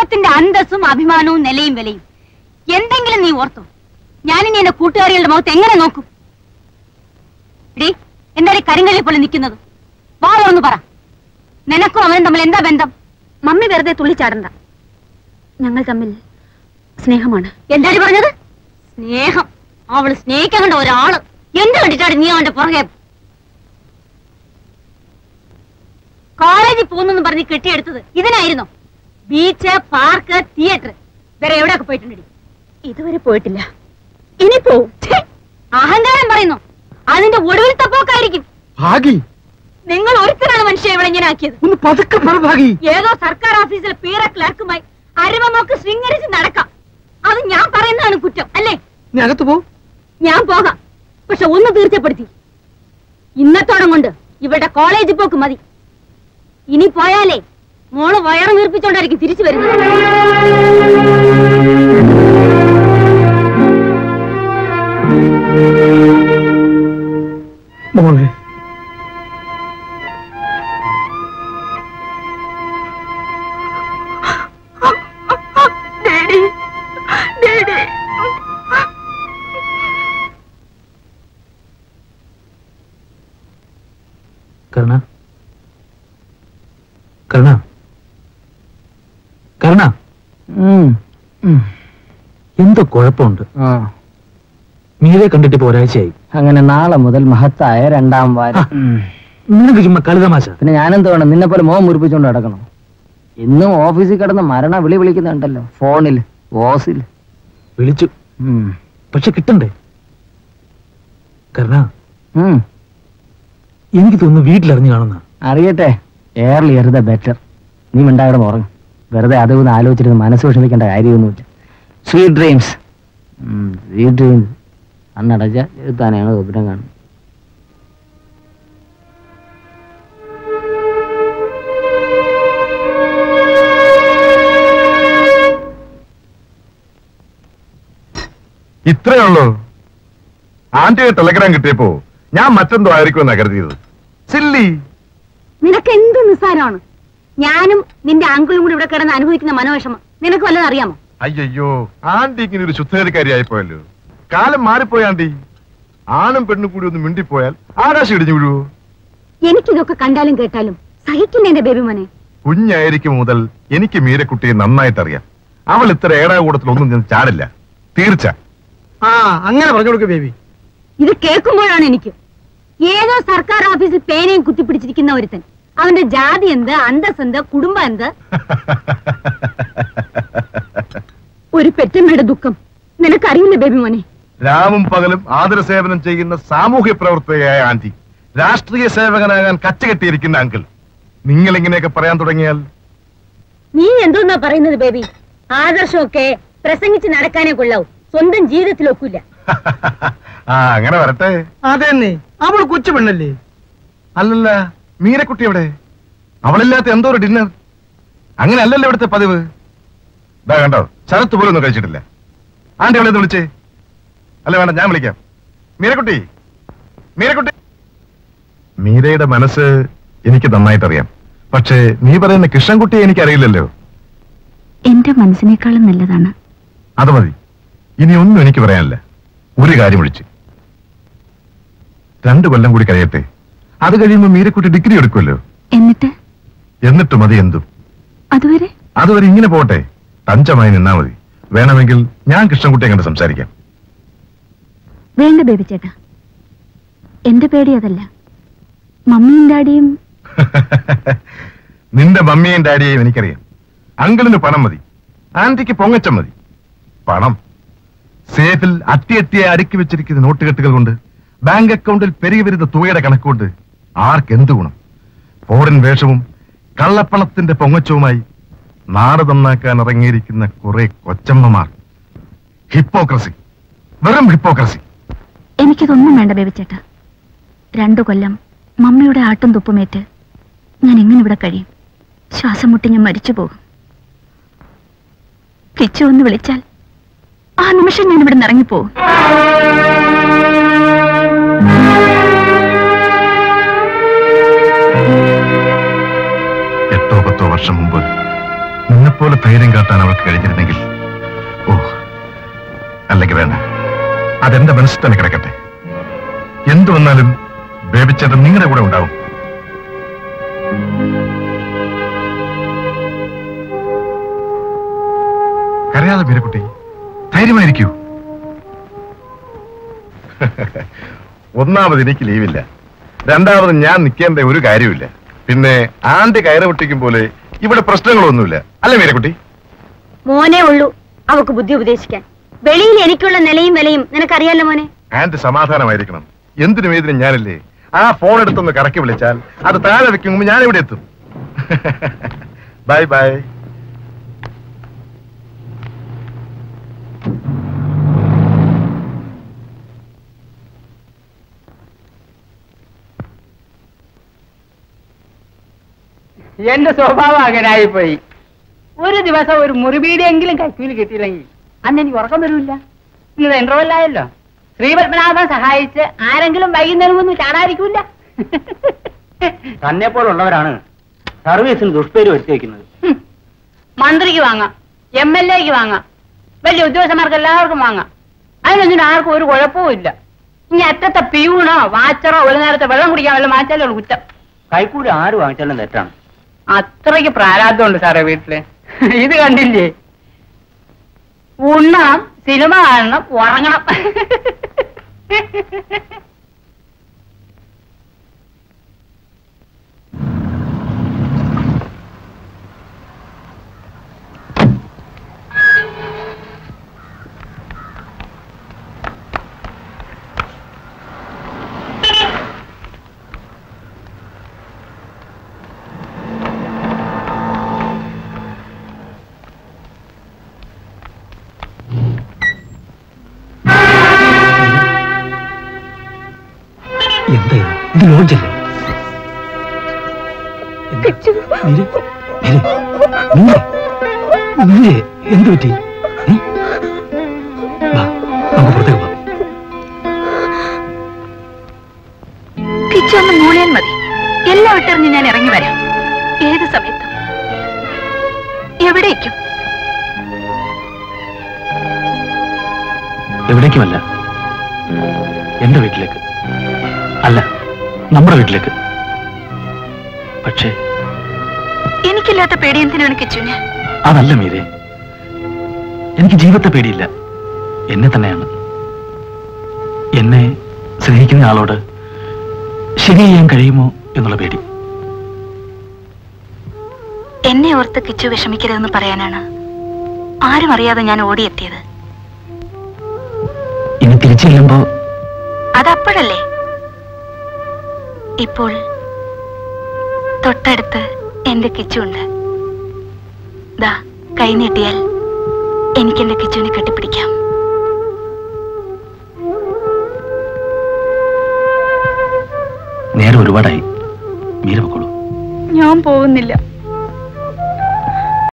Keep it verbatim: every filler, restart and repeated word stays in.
കുടുംബത്തിന്റെ അന്തസ്സും അഭിമാനവും നിലയും വിലയും എന്തെങ്കിലും നീ ഓർത്തോ? ഞാനിനി എന്റെ കൂട്ടുകാരികളുടെ മുഖത്ത് എങ്ങനെ നോക്കും? ഡീ, എന്തായാലും കരിങ്കല്ലിൽ പോലെ നിൽക്കുന്നത്? വാറൊന്ന് പറ, നിനക്കും അവനും തമ്മിൽ എന്താ ബന്ധം? മമ്മി വെറുതെ തുള്ളിച്ചാടണ്ട. ഞങ്ങൾ തമ്മിൽ സ്നേഹമാണ്. എന്താണ് പറഞ്ഞത്? സ്നേഹം? അവള് സ്നേഹിക്കാൻ കണ്ട ഒരാള് എന്ത് കണ്ടിട്ടാണ് നീ അവന്റെ പുറകെ? കോളേജിൽ പോകുന്നു പറഞ്ഞ് കെട്ടിയെടുത്തത് ഇതിനായിരുന്നോ? ബീച്ച്, പാർക്ക്, തിയേറ്റർ, വേറെ എവിടെയൊക്കെ പോയിട്ടുണ്ടടി? ഇതുവരെ പോയിട്ടില്ല. ഇനി പോവും. അഹങ്കാരം പറയുന്നു. അതിന്റെ ഒടുവിലത്തെ പോക്കായിരിക്കും. നിങ്ങൾ ഒരുത്തരാണ് മനുഷ്യ ഇവിടെ ഇങ്ങനെ ആക്കിയത്. ഏതോ സർക്കാർ ഓഫീസിലെ പീറ ക്ലർക്കുമായി അരുമമൊക്കെ ശൃംഗരിച്ച് നടക്കാം. അത് ഞാൻ പറയുന്നതാണ് കുറ്റം അല്ലേ? ഞാൻ പോകാം, പക്ഷെ ഒന്ന് തീർച്ചപ്പെടുത്തി, ഇന്നത്തോളം കൊണ്ട് ഇവിടെ കോളേജിൽ പോക്ക് മതി. ഇനി പോയാലേ മോള് വയറ് വീർപ്പിച്ചോണ്ടായിരിക്കും തിരിച്ചു വരുന്നത്. മോളെ, കരുണ, കരുണ, കരുണ, എന്തോ കുഴപ്പമുണ്ട്. മീരെ കണ്ടിട്ട് ഇപ്പൊ ഒരാഴ്ചയായി. അങ്ങനെ നാളെ മുതൽ മഹത്തായ രണ്ടാം വാരം. നിനക്ക് ചുമ്മാ കളിതമാശ. പിന്നെ ഞാനെന്ത് വേണം? നിന്നെ പോലെ മോഹം മുറിപ്പിച്ചുകൊണ്ട് നടക്കണം. ഇന്നും ഓഫീസിൽ കിടന്ന് മരണ വിളി വിളിക്കുന്നുണ്ടല്ലോ, ഫോണിൽ, വോസിൽ വിളിച്ചു. പക്ഷെ കിട്ടണ്ടേ? കരുണ, എനിക്ക് തോന്നുന്നു വീട്ടിലറിഞ്ഞു കാണുന്ന. അറിയട്ടെ, എയർലി എയർ ദ ബെറ്റർ. നീ മിണ്ടാകണം, ഉറങ്ങും. വെറുതെ അതൊന്ന് ആലോചിച്ചിരുന്ന് മനസ്സ് വിഷമിക്കേണ്ട കാര്യമൊന്നുമില്ല. Sweet dreams, sweet dreams. അന്നടച്ച എഴുത്താനാണ് സ്വപ്നം കാണുന്നത്. ഇത്രയേ ഉള്ളൂ. ആന്റിയെ ടെലഗ്രാം കിട്ടിയപ്പോ ഞാൻ മറ്റെന്തോ ആയിരിക്കുമെന്നാ കരുതിയത്. സില്ലി, നിനക്ക് എന്ത് നിസ്സാരമാണ്? ഞാനും നിന്റെ അങ്കിളും കൂടി ഇവിടെ കിടന്ന് അനുഭവിക്കുന്ന മനോവിഷമം നിനക്ക് വല്ലതും അറിയാമോ? അയ്യോ, ആന്റി ഇങ്ങനെ ഒരു ശുദ്ധകരിക്കാരിയായിപ്പോയല്ലോ. കാലം മാറിപ്പോയ ആന്റി. ആണും പെണ്ണും കൂടി ഒന്ന് മിണ്ടിപ്പോയാൽ ആകാശം ഇടിഞ്ഞു വീഴുവോ? എനിക്കിതൊക്കെ കണ്ടാലും കേട്ടാലും സഹിക്കില്ല എന്റെ ബേബി മോനെ. കുഞ്ഞായിരിക്കും മുതൽ എനിക്ക് മീരക്കുട്ടിയെ നന്നായിട്ടറിയാം. അവൾ ഇത്ര ഏടാകൂടത്തിൽ ഒന്നും ഞാൻ ചാടില്ല, തീർച്ച. ആ, അങ്ങനെ പറഞ്ഞു കൊടുക്ക ബേബി. ഇത് കേൾക്കുമ്പോഴാണ് എനിക്ക് ഏതോ സർക്കാർ ഓഫീസിൽ പേനയും കുത്തിപ്പിടിച്ചിരിക്കുന്ന ഒരുത്തൻ അവന്റെ ജാതി എന്ത്, അന്തസ് എന്ത്, കുടുംബം എന്ത്, ഒരു പെറ്റമ്മയുടെ ദുഃഖം നിനക്കറിയില്ല ബേബി മോനെ. രാവും പകലും ആദര സേവനം ചെയ്യുന്ന സാമൂഹ്യ പ്രവർത്തകയായ ആന്റി, രാഷ്ട്രീയ സേവകനാകാൻ കച്ചകെട്ടിയിരിക്കുന്ന അങ്കിൾ, നിങ്ങൾ ഇങ്ങനെയൊക്കെ പറയാൻ തുടങ്ങിയാൽ നീ എന്തോന്നാ പറയുന്നത് ബേബി? ആദർശമൊക്കെ പ്രസംഗിച്ച് നടക്കാനേ കൊള്ളാവൂ, സ്വന്തം ജീവിതത്തിൽ ഒക്കില്ല. ആ, അങ്ങനെ വരട്ടെ. അതെന്നെ, അവൾ കൊച്ചു പെണ്ണല്ലേ? അല്ലല്ല, മീരക്കുട്ടി എവിടെ? അവളില്ലാത്ത എന്തോ ഒരു ഡിന്നർ. അങ്ങനെ അല്ലല്ലോ ഇവിടുത്തെ പതിവ്. ഇതാ കണ്ടോ, ശരത്ത് പോലും ഒന്നും കഴിച്ചിട്ടില്ല. ആന്റി അവളെ വിളിച്ചേ. അല്ല വേണ്ട, ഞാൻ വിളിക്കാം. മീരക്കുട്ടി, മീരക്കുട്ടി. മീരയുടെ മനസ്സ് എനിക്ക് നന്നായിട്ടറിയാം. പക്ഷേ നീ പറയുന്ന കൃഷ്ണൻകുട്ടിയെ എനിക്കറിയില്ലല്ലോ. എന്റെ മനസ്സിനേക്കാളും നല്ലതാണ്. അത് മതി, ഇനി ഒന്നും എനിക്ക് പറയാനില്ല. ഒരു കാര്യം വിളിച്ച് രണ്ടു കൊല്ലം കൂടി കഴിയട്ടെ. അത് കഴിയുമ്പോൾ മീരക്കുട്ടി ഡിഗ്രി എടുക്കുമല്ലോ. എന്നിട്ട് എന്നിട്ട് മതി എന്തും. അതുവരെ അതുവരെ ഇങ്ങനെ പോട്ടെ, തഞ്ചമായി നിന്നാ മതി. വേണമെങ്കിൽ ഞാൻ കൃഷ്ണൻകുട്ടിയെ കണ്ട് സംസാരിക്കാം. വേണ്ട ബേബി ചേട്ടാ, എന്റെ പേടി അതല്ല. മമ്മിയും ഡാഡിയും. നിന്റെ മമ്മിയും ഡാഡിയെയും എനിക്കറിയാം. അങ്കിളിന് പണം മതി, ആന്റിക്ക് പൊങ്ങച്ചം മതി. പണം സേഫിൽ അട്ടിയട്ടിയെ അടുക്കി വെച്ചിരിക്കുന്ന നോട്ടുകെട്ടുകൾ കൊണ്ട്, ബാങ്ക് അക്കൗണ്ടിൽ പെരുകി വരുന്ന തുകയുടെ കണക്കുകൊണ്ട് ആർക്കെന്ത് ഗുണം? ഫോറിൻ വേഷവും കള്ളപ്പണത്തിന്റെ പൊങ്ങച്ചവുമായി നാട് നന്നാക്കാൻ ഇറങ്ങിയിരിക്കുന്ന കുറെ കൊച്ചമ്മമാർ. ഹിപ്പോക്രസി, വെറും ഹിപ്പോക്രസി. എനിക്കതൊന്നും വേണ്ട ബേബി ചേട്ടാ. രണ്ടു കൊല്ലം മമ്മിയുടെ ആട്ടും തുപ്പുമേറ്റ് ഞാൻ എങ്ങനെ ഇവിടെ കഴിയും? ശ്വാസം മുട്ടി ഞാൻ മരിച്ചു പോകും. കിച്ചു ഒന്ന് വിളിച്ചാൽ ആ നിമിഷം ഞാൻ ഇവിടെ ഇറങ്ങിപ്പോകും. എട്ടോ പത്തോ വർഷം മുമ്പ് നിന്നെപ്പോലെ ധൈര്യം കാട്ടാൻ അവൾക്ക് കഴിഞ്ഞിരുന്നെങ്കിൽ. ഓ, അല്ലെങ്കിൽ വേണ്ട, അതെന്റെ മനസ്സിൽ തന്നെ കിടക്കട്ടെ. എന്തു വന്നാലും ബേബിച്ചേട്ടൻ നിങ്ങളുടെ കൂടെ ഉണ്ടാവും. കരയാതെ മീരക്കുട്ടി, ധൈര്യമായിരിക്കൂ. ഒന്നാമത് എനിക്ക് ലീവില്ല, രണ്ടാമത് ഞാൻ നിൽക്കേണ്ട ഒരു കാര്യമില്ല. പിന്നെ ആന്റി കയറ് പൊട്ടിക്കും പോലെ ഇവിടെ പ്രശ്നങ്ങളൊന്നുമില്ല, അല്ലേ മീരക്കുട്ടി? മോനെ ഉള്ളൂ അവക്ക് ബുദ്ധി ഉപദേശിക്കാൻ. വെളിയിൽ എനിക്കുള്ള നിലയും വിലയും നിനക്കറിയാലോ മോനെ. ആന്റി സമാധാനമായിരിക്കണം. എന്തിനും ഏതിനും ഞാനല്ലേ. ആ ഫോൺ എടുത്തൊന്ന് കറക്കി വിളിച്ചാൽ അത് താഴെ വെക്കും മുമ്പ് ഞാൻ ഇവിടെ എത്തും. Bye bye. എന്റെ സ്വഭാവം അങ്ങനായിപ്പോയി. ഒരു ദിവസം ഒരു മുറിവീടെങ്കിലും കൈക്കൂലി കിട്ടിയില്ലെങ്കിൽ അന്ന് എനിക്ക് ഉറക്കം വരില്ല. ഇന്നത് ഇന്റർവെല്ലായല്ലോ. ശ്രീപത്മനാഭൻ സഹായിച്ച് ആരെങ്കിലും വൈകുന്നേരം ഒന്നും ചാടാതിരിക്കൂല. തന്നെ പോലുള്ളവരാണ് സർവീസിന് ദുഷ്പേര് വരുത്തി വയ്ക്കുന്നത്. മന്ത്രിക്ക് വാങ്ങാം, എം എൽ എക്ക് വാങ്ങാം, വലിയ ഉദ്യോഗസ്ഥന്മാർക്ക് എല്ലാവർക്കും വാങ്ങാം. അതിനൊന്നും ആർക്കും ഒരു കുഴപ്പവും ഇല്ല. ഇനി അറ്റത്തെ പ്യൂണോ വാച്ചറോ ഒരു നേരത്തെ വെള്ളം കുടിക്കാൻ വല്ല മാറ്റാലോ കുറ്റം. കൈക്കൂലി ആര് വാങ്ങിച്ചാലും തെറ്റാണ്. അത്രയ്ക്ക് പ്രാരാബ്ദമുണ്ട് സാറേ വീട്ടില്. ഇത് കണ്ടില്ലേ, ഉണ്ണണം, സിനിമ കാണണം, ഉറങ്ങണം. എന്താ ഇത് ലോഡ്ജല്ലേ? എന്ത് പറ്റി? നമുക്ക് പുറത്തേക്ക് പോകാം. കിച്ചൊന്ന് മൂളിയാൽ മതി, എല്ലാം വിട്ടെറിഞ്ഞ് ഞാൻ ഇറങ്ങി വരാം. ഏത് സമയത്തും എവിടേക്കും. എവിടേക്കുമല്ല, എന്റെ വീട്ടിലേക്ക്. അല്ല, നമ്മുടെ വീട്ടിലേക്ക്. പക്ഷേ എനിക്കില്ലാത്ത പേടി എന്തിനാണ് കിച്ചുവിന്? അതല്ല മീരെ, എനിക്ക് ജീവിതത്തെ പേടിയില്ല, എന്നെ തന്നെയാണ്. എന്നെ സ്നേഹിക്കുന്ന ആളോട് ശരി ചെയ്യാൻ കഴിയുമോ എന്നുള്ള പേടി. എന്നെ ഓർത്ത് കിച്ചു വിഷമിക്കരുതെന്ന് പറയാനാണ് ആരും അറിയാതെ ഞാൻ ഓടിയെത്തിയത്. ഇനി തിരിച്ചില്ലുമ്പോ അതപ്പോഴല്ലേ. ഇപ്പോൾ തൊട്ടടുത്ത് എന്റെ കിച്ചുണ്ട്. ദാ കൈ നീട്ടിയാൽ എനിക്ക് എന്റെ കിച്ചുവിനെ കെട്ടിപ്പിടിക്കാം. നേരെ ഒരുപാടായി, മീര പൊക്കോളൂ. ഞാൻ പോകുന്നില്ല.